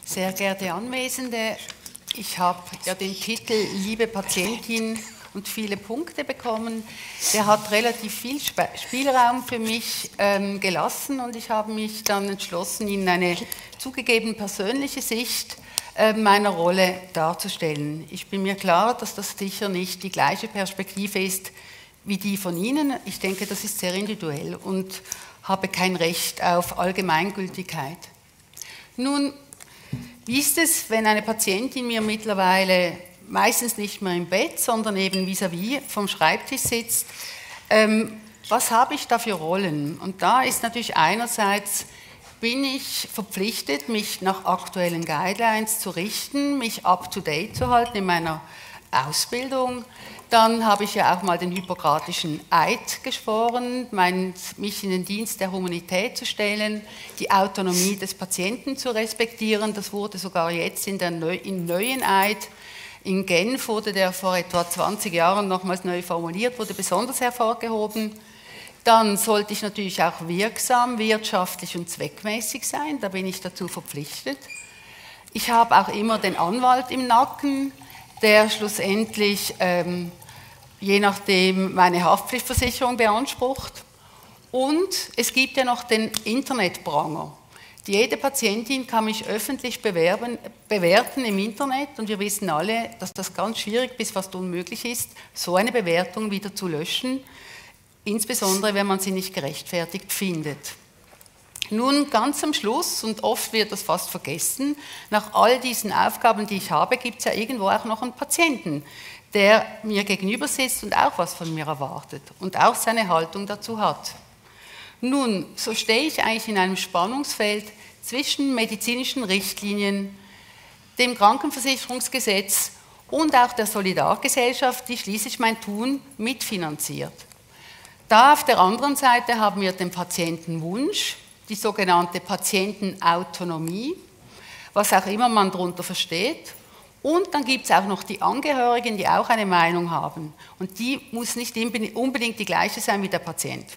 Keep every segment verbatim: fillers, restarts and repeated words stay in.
Sehr geehrte Anwesende, ich habe ja den Titel Liebe Patientin und viele Punkte bekommen. Der hat relativ viel Spielraum für mich ähm, gelassen und ich habe mich dann entschlossen, Ihnen eine zugegeben persönliche Sicht äh, meiner Rolle darzustellen. Ich bin mir klar, dass das sicher nicht die gleiche Perspektive ist wie die von Ihnen. Ich denke, das ist sehr individuell und habe kein Recht auf Allgemeingültigkeit. Nun, wie ist es, wenn eine Patientin mir mittlerweile meistens nicht mehr im Bett, sondern eben vis-à-vis vom Schreibtisch sitzt? Ähm, was habe ich da für Rollen? Und da ist natürlich einerseits, bin ich verpflichtet, mich nach aktuellen Guidelines zu richten, mich up-to-date zu halten in meiner Ausbildung. Dann habe ich ja auch mal den hippokratischen Eid geschworen, mein, mich in den Dienst der Humanität zu stellen, die Autonomie des Patienten zu respektieren. Das wurde sogar jetzt in der Neu, im neuen Eid, in Genf wurde der vor etwa zwanzig Jahren nochmals neu formuliert, wurde besonders hervorgehoben. Dann sollte ich natürlich auch wirksam, wirtschaftlich und zweckmäßig sein, da bin ich dazu verpflichtet. Ich habe auch immer den Anwalt im Nacken, der schlussendlich, ähm, je nachdem, meine Haftpflichtversicherung beansprucht. Und es gibt ja noch den Internetpranger. Jede Patientin kann mich öffentlich bewerben, bewerten im Internet und wir wissen alle, dass das ganz schwierig bis fast unmöglich ist, so eine Bewertung wieder zu löschen, insbesondere wenn man sie nicht gerechtfertigt findet. Nun, ganz am Schluss, und oft wird das fast vergessen, nach all diesen Aufgaben, die ich habe, gibt es ja irgendwo auch noch einen Patienten, der mir gegenüber sitzt und auch was von mir erwartet und auch seine Haltung dazu hat. Nun, so stehe ich eigentlich in einem Spannungsfeld zwischen medizinischen Richtlinien, dem Krankenversicherungsgesetz und auch der Solidargesellschaft, die schließlich mein Tun mitfinanziert. Da auf der anderen Seite haben wir den Patientenwunsch, die sogenannte Patientenautonomie, was auch immer man darunter versteht. Und dann gibt es auch noch die Angehörigen, die auch eine Meinung haben. Und die muss nicht unbedingt die gleiche sein wie der Patient.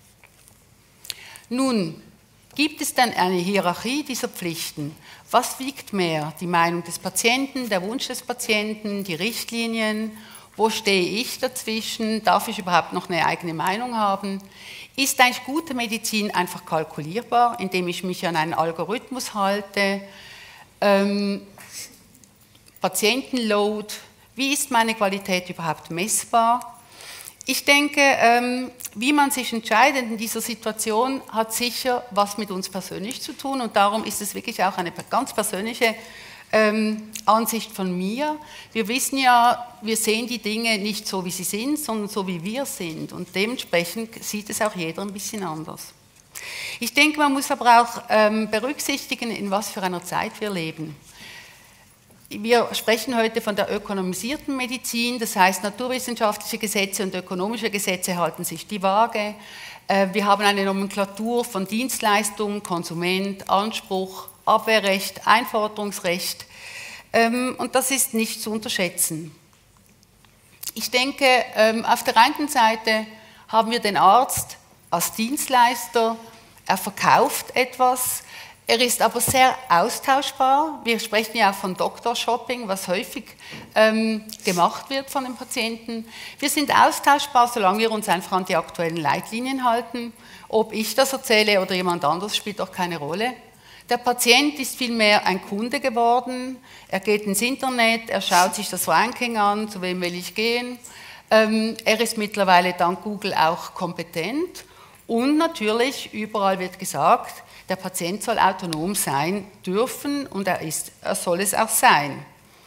Nun, gibt es dann eine Hierarchie dieser Pflichten? Was wiegt mehr? Die Meinung des Patienten, der Wunsch des Patienten, die Richtlinien? Wo stehe ich dazwischen? Darf ich überhaupt noch eine eigene Meinung haben? Ist eigentlich gute Medizin einfach kalkulierbar, indem ich mich an einen Algorithmus halte? Ähm, Patientenload, wie ist meine Qualität überhaupt messbar? Ich denke, ähm, wie man sich entscheidet in dieser Situation, hat sicher was mit uns persönlich zu tun und darum ist es wirklich auch eine ganz persönliche ähm, Ansicht von mir. Wir wissen ja, wir sehen die Dinge nicht so, wie sie sind, sondern so, wie wir sind und dementsprechend sieht es auch jeder ein bisschen anders. Ich denke, man muss aber auch ähm, berücksichtigen, in was für einer Zeit wir leben. Wir sprechen heute von der ökonomisierten Medizin, das heißt, naturwissenschaftliche Gesetze und ökonomische Gesetze halten sich die Waage. Wir haben eine Nomenklatur von Dienstleistung, Konsument, Anspruch, Abwehrrecht, Einforderungsrecht und das ist nicht zu unterschätzen. Ich denke, auf der einen Seite haben wir den Arzt als Dienstleister, er verkauft etwas. Er ist aber sehr austauschbar. Wir sprechen ja auch von Doktor-Shopping, was häufig ähm, gemacht wird von den Patienten. Wir sind austauschbar, solange wir uns einfach an die aktuellen Leitlinien halten. Ob ich das erzähle oder jemand anderes, spielt auch keine Rolle. Der Patient ist vielmehr ein Kunde geworden. Er geht ins Internet, er schaut sich das Ranking an, zu wem will ich gehen. Ähm, er ist mittlerweile dank Google auch kompetent. Und natürlich, überall wird gesagt, der Patient soll autonom sein dürfen und er, ist, er soll es auch sein.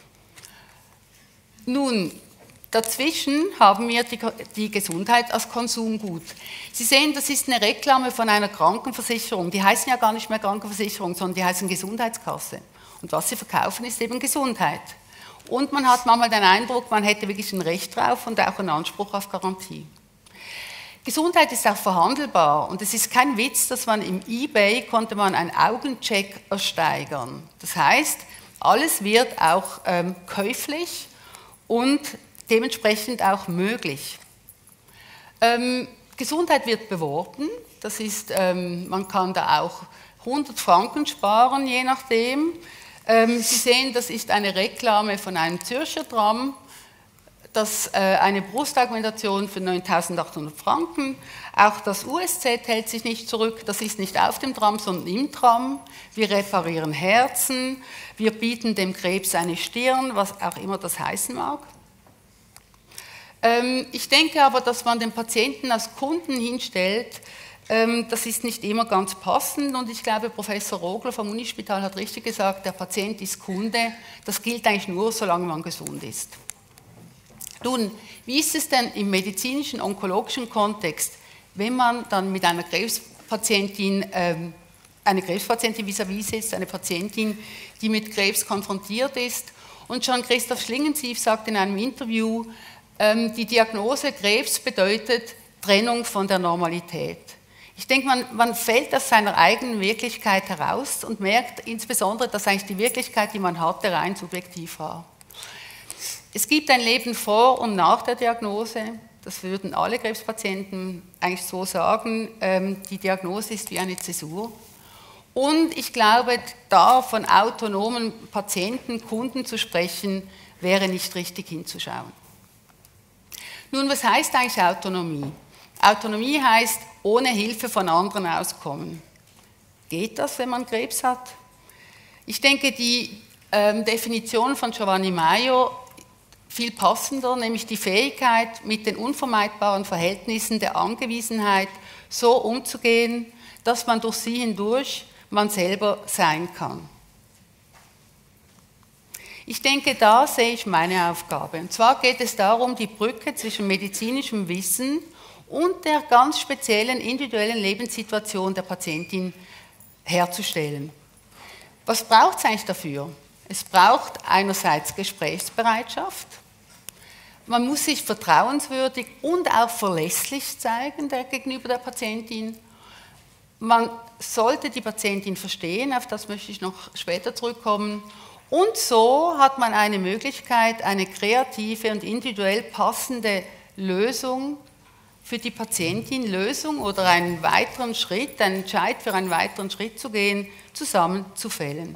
Nun, dazwischen haben wir die, die Gesundheit als Konsumgut. Sie sehen, das ist eine Reklame von einer Krankenversicherung. Die heißen ja gar nicht mehr Krankenversicherung, sondern die heißen Gesundheitskasse. Und was sie verkaufen, ist eben Gesundheit. Und man hat manchmal den Eindruck, man hätte wirklich ein Recht drauf und auch einen Anspruch auf Garantie. Gesundheit ist auch verhandelbar und es ist kein Witz, dass man im eBay konnte man einen Augencheck ersteigern. Das heißt, alles wird auch ähm, käuflich und dementsprechend auch möglich. Ähm, Gesundheit wird beworben, das ist, ähm, man kann da auch hundert Franken sparen, je nachdem. Ähm, Sie sehen, das ist eine Reklame von einem Zürcher Tram, das äh, eine Brustaugmentation für neuntausendachthundert Franken. Auch das U S Z hält sich nicht zurück, das ist nicht auf dem Tram, sondern im Tram. Wir reparieren Herzen, wir bieten dem Krebs eine Stirn, was auch immer das heißen mag. Ähm, ich denke aber, dass man den Patienten als Kunden hinstellt, ähm, das ist nicht immer ganz passend und ich glaube, Professor Rogler vom Unispital hat richtig gesagt, der Patient ist Kunde, das gilt eigentlich nur, solange man gesund ist. Nun, wie ist es denn im medizinischen, onkologischen Kontext, wenn man dann mit einer Krebspatientin, ähm, eine Krebspatientin vis-à-vis sitzt, eine Patientin, die mit Krebs konfrontiert ist? Und Jean-Christoph Schlingensief sagt in einem Interview, ähm, die Diagnose Krebs bedeutet Trennung von der Normalität. Ich denke, man, man fällt aus seiner eigenen Wirklichkeit heraus und merkt insbesondere, dass eigentlich die Wirklichkeit, die man hatte, rein subjektiv war. Es gibt ein Leben vor und nach der Diagnose, das würden alle Krebspatienten eigentlich so sagen, die Diagnose ist wie eine Zäsur. Und ich glaube, da von autonomen Patienten, Kunden zu sprechen, wäre nicht richtig hinzuschauen. Nun, was heißt eigentlich Autonomie? Autonomie heißt, ohne Hilfe von anderen auskommen. Geht das, wenn man Krebs hat? Ich denke, die ähm, Definition von Giovanni Maio viel passender, nämlich die Fähigkeit, mit den unvermeidbaren Verhältnissen der Angewiesenheit so umzugehen, dass man durch sie hindurch man selber sein kann. Ich denke, da sehe ich meine Aufgabe. Und zwar geht es darum, die Brücke zwischen medizinischem Wissen und der ganz speziellen individuellen Lebenssituation der Patientin herzustellen. Was braucht es eigentlich dafür? Es braucht einerseits Gesprächsbereitschaft. Man muss sich vertrauenswürdig und auch verlässlich zeigen der, gegenüber der Patientin. Man sollte die Patientin verstehen, auf das möchte ich noch später zurückkommen. Und so hat man eine Möglichkeit, eine kreative und individuell passende Lösung für die Patientin, Lösung oder einen weiteren Schritt, einen Entscheid für einen weiteren Schritt zu gehen, zusammen zu fällen.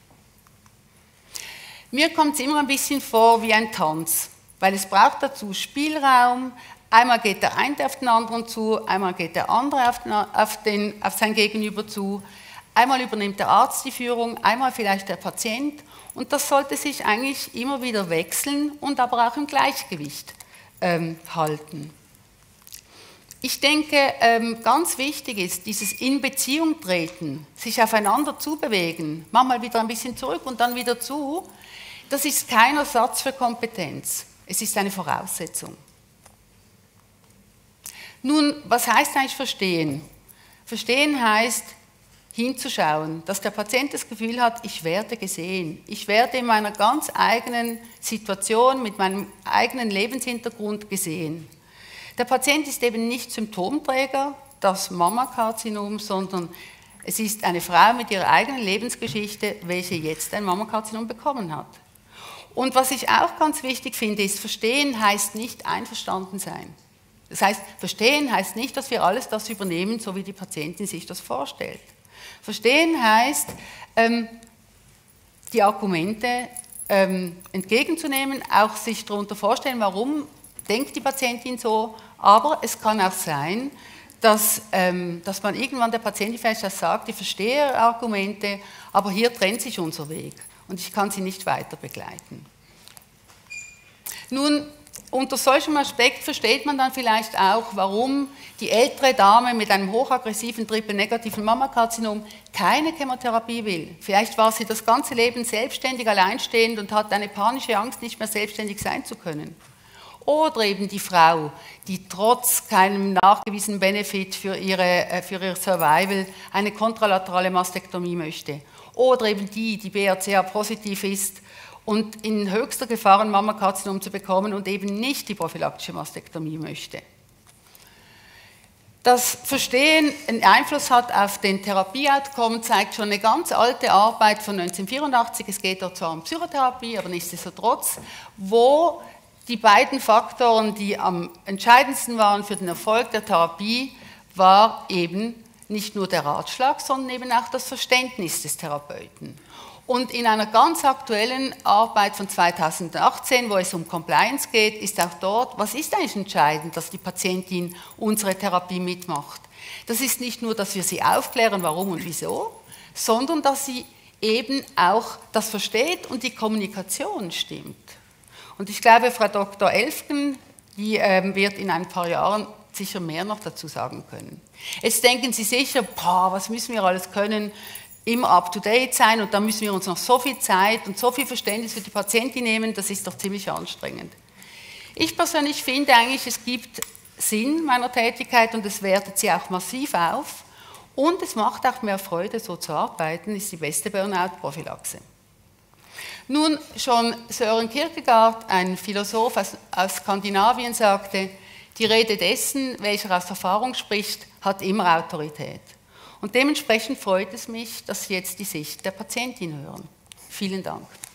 Mir kommt es immer ein bisschen vor wie ein Tanz, weil es braucht dazu Spielraum. Einmal geht der eine auf den anderen zu, einmal geht der andere auf, den, auf, den, auf sein Gegenüber zu, einmal übernimmt der Arzt die Führung, einmal vielleicht der Patient und das sollte sich eigentlich immer wieder wechseln und aber auch im Gleichgewicht ähm, halten. Ich denke, ähm, ganz wichtig ist dieses in Beziehung treten, sich aufeinander zubewegen, manchmal wieder ein bisschen zurück und dann wieder zu, das ist kein Ersatz für Kompetenz. Es ist eine Voraussetzung. Nun, was heißt eigentlich verstehen? Verstehen heißt hinzuschauen, dass der Patient das Gefühl hat, ich werde gesehen. Ich werde in meiner ganz eigenen Situation, mit meinem eigenen Lebenshintergrund gesehen. Der Patient ist eben nicht Symptomträger, das Mammakarzinom, sondern es ist eine Frau mit ihrer eigenen Lebensgeschichte, welche jetzt ein Mammakarzinom bekommen hat. Und was ich auch ganz wichtig finde, ist, verstehen heißt nicht einverstanden sein. Das heißt, verstehen heißt nicht, dass wir alles das übernehmen, so wie die Patientin sich das vorstellt. Verstehen heißt, ähm, die Argumente ähm, entgegenzunehmen, auch sich darunter vorstellen, warum denkt die Patientin so, aber es kann auch sein, dass, ähm, dass man irgendwann der Patientin vielleicht auch sagt, ich verstehe Argumente, aber hier trennt sich unser Weg. Und ich kann sie nicht weiter begleiten. Nun, unter solchem Aspekt versteht man dann vielleicht auch, warum die ältere Dame mit einem hochaggressiven, triple-negativen Mammakarzinom keine Chemotherapie will. Vielleicht war sie das ganze Leben selbstständig, alleinstehend und hat eine panische Angst, nicht mehr selbstständig sein zu können. Oder eben die Frau, die trotz keinem nachgewiesenen Benefit für, ihre, für ihr Survival eine kontralaterale Mastektomie möchte. Oder eben die, die B R C A-positiv ist und in höchster Gefahr ein Mammakarzinom zu bekommen und eben nicht die prophylaktische Mastektomie möchte. Das Verstehen einen Einfluss hat auf den Therapie-Outcome, zeigt schon eine ganz alte Arbeit von neunzehnhundertvierundachtzig, es geht dort zwar um Psychotherapie, aber nichtsdestotrotz, wo die beiden Faktoren, die am entscheidendsten waren für den Erfolg der Therapie, war eben nicht nur der Ratschlag, sondern eben auch das Verständnis des Therapeuten. Und in einer ganz aktuellen Arbeit von zweitausendachtzehn, wo es um Compliance geht, ist auch dort, was ist eigentlich entscheidend, dass die Patientin unsere Therapie mitmacht. Das ist nicht nur, dass wir sie aufklären, warum und wieso, sondern dass sie eben auch das versteht und die Kommunikation stimmt. Und ich glaube, Frau Doktor Elfgen, die ähm, wird in ein paar Jahren sicher mehr noch dazu sagen können. Jetzt denken Sie sicher, boah, was müssen wir alles können, immer up-to-date sein und dann müssen wir uns noch so viel Zeit und so viel Verständnis für die Patientin nehmen, das ist doch ziemlich anstrengend. Ich persönlich finde eigentlich, es gibt Sinn meiner Tätigkeit und es wertet sie auch massiv auf und es macht auch mehr Freude, so zu arbeiten, ist die beste Burnout-Prophylaxe. Nun, schon Søren Kierkegaard, ein Philosoph aus, aus Skandinavien, sagte, die Rede dessen, welcher aus Erfahrung spricht, hat immer Autorität. Und dementsprechend freut es mich, dass Sie jetzt die Sicht der Patientin hören. Vielen Dank.